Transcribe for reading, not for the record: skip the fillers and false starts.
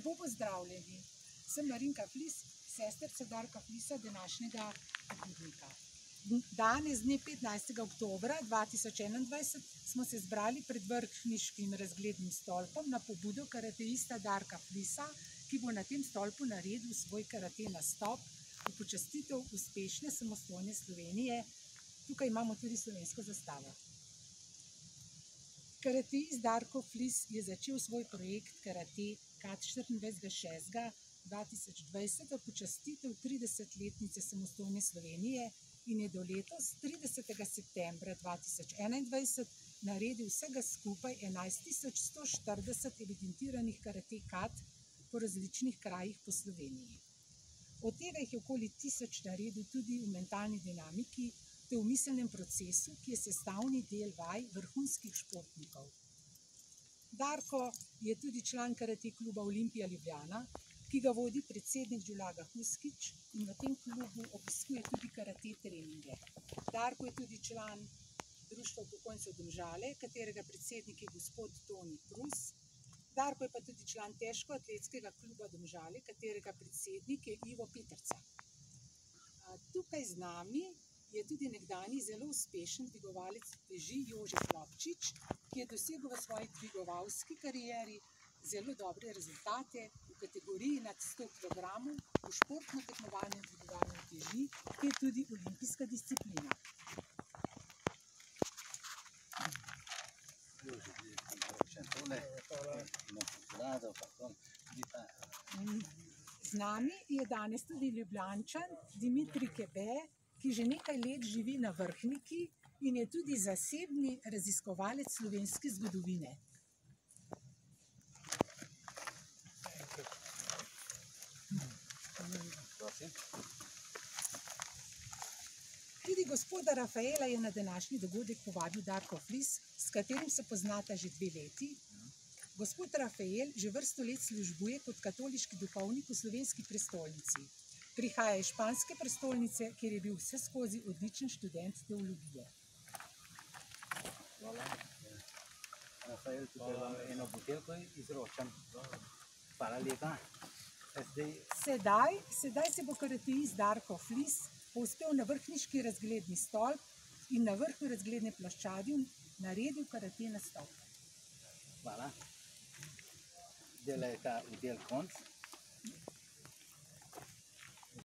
Lepo pozdravljeni. Sem Marinka Flis, sestrica Darka Flisa, današnjega pobudnika. Danes, dne 15. oktobra 2021, smo se zbrali pred vrhniškim razglednim stolpom na pobudo karateista Darka Flisa, ki bo na tem stolpu naredil svoj karate nastop v počastitev uspešne samostojne Slovenije. Tukaj imamo tudi slovensko zastavo. Karateist Darko Flis je začel svoj projekt Karate KAT 24.6.2020 v počastitev 30-letnice samostojne Slovenije in je do letos 30. septembra 2021 naredil vsega skupaj 11.140 evidentiranih Karate KAT po različnih krajih po Sloveniji. Od tega jih je okoli 1000 naredil tudi v mentalni dinamiki, v miselnem procesu, ki je sestavni del vaj vrhunskih športnikov. Darko je tudi član karate kluba Olimpija Ljubljana, ki ga vodi predsednik Đulaga Huskić in v tem klubu obiskuje tudi karate treninge. Darko je tudi član Društva upokojencev Domžale, katerega predsednik je gospod Toni Prus. Darko je pa tudi član težkoatletskega kluba Domžale, katerega predsednik je Ivo Peterca. Tukaj z nami je tudi nekdanji zelo uspešen dvigovalec teži Jože Klopčič, ki je dosegel v svoji dvigovalski karieri zelo dobre rezultate v kategoriji nad 100 kg v športno tekmovanju dvigovanja teži, ki je tudi olimpijska disciplina. Z nami je danes tudi Ljubljančan Dimitrij Kebe, ki že nekaj let živi na Vrhniki in je tudi zasebni raziskovalec slovenske zgodovine. Tudi gospoda Rafaela je na današnji dogodek povabil Darko Flis, s katerim se poznata že 2 leti. Gospod Rafael že vrsto let službuje kot katoliški duhovnik v slovenski prestolnici. Prihaja iz španske prestolnice, kjer je bil vseskozi odličen študent teologije. Hvala. Rafael, tukaj vam eno buteljko izročam. Hvala lepa. Sedaj se bo karateist Darko Flis povzpel na vrhniški razgledni stolp in na vrhu razgledne ploščadi naredil karate nastop. Hvala. Zdaj je ta udel konc.